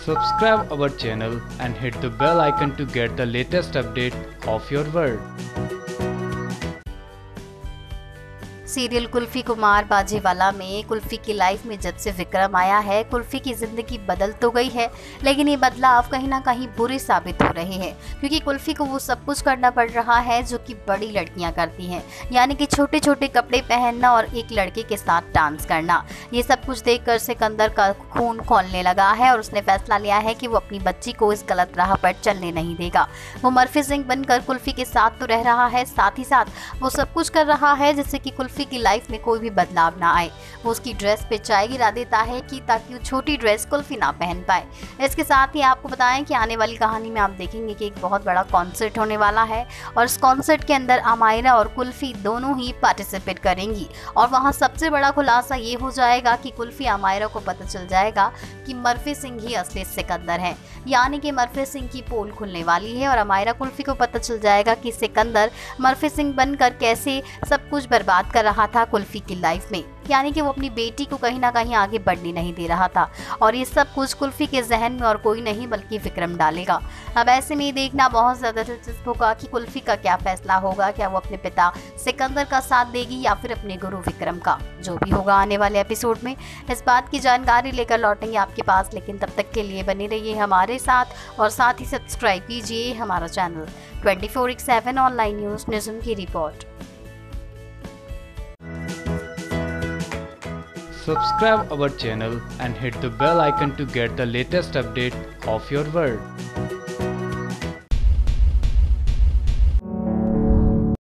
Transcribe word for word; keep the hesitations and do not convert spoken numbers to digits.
Subscribe our channel and hit the bell icon to get the latest update of your world. Serial Kulfi Kumar Bajewala में कुल्फी की life में जब से विक्रम आया है, कुल्फी की जिंदगी बदल तो गई है, लेकिन ये बदलाव कहीं ना कहीं बुरे साबित हो रहे हैं, क्योंकि कुल्फी को वो सब कुछ करना पड़ रहा है जो कि बड़ी लड़कियां करती हैं, यानी कि छोटे छोटे कपड़े पहनना और एक लड़के के साथ डांस करना। ये सब कुछ देखकर सिकंदर का खून खौलने लगा है और उसने फैसला लिया है कि वो अपनी बच्ची को इस गलत राह पर चलने नहीं देगा। वो मर्फी सिंह बनकर कुल्फी के साथ तो रह रहा है, साथ ही साथ वो सब कुछ कर रहा है जिससे कि कुल्फी की लाइफ में कोई भी बदलाव ना आए। वो उसकी ड्रेस पे चाय गिरा देता है कि ताकि वो छोटी ड्रेस कुल्फी ना पहन पाए। इसके साथ ही आपको बताएं कि आने वाली कहानी में आप देखेंगे कि एक बहुत बड़ा कॉन्सर्ट होने वाला है और इस कॉन्सर्ट के अंदर अमायरा और कुल्फी दोनों ही पार्टिसिपेट करेंगी और वहां सबसे बड़ा खुलासा ये हो जाएगा कि कुल्फी अमायरा को पता चल जाएगा कि मर्फी सिंह ही असली सिकंदर है, यानी कि मर्फी सिंह की पोल खुलने वाली है और अमायरा कुल्फी को पता चल जाएगा कि सिकंदर मर्फी सिंह बनकर कैसे सब कुछ बर्बाद कर रहा था कुल्फी की लाइफ में, यानी कि वो अपनी बेटी को कहीं ना कहीं आगे बढ़ने नहीं दे रहा था। और ये सब कुछ कुल्फी के जहन में और कोई नहीं बल्कि विक्रम डालेगा। अब ऐसे में देखना बहुत ज़्यादा दिलचस्प होगा कि कुल्फी का क्या फैसला होगा, क्या वो अपने पिता सिकंदर का साथ देगी या फिर अपने गुरु विक्रम का। जो भी होगा आने वाले एपिसोड में इस बात की जानकारी लेकर लौटेंगे आपके पास, लेकिन तब तक के लिए बने रहिए हमारे साथ और साथ ही सब्सक्राइब कीजिए हमारा channel twenty four x seven online news Nizam की रिपोर्ट। Subscribe our channel and hit the bell icon to get the latest update of your world.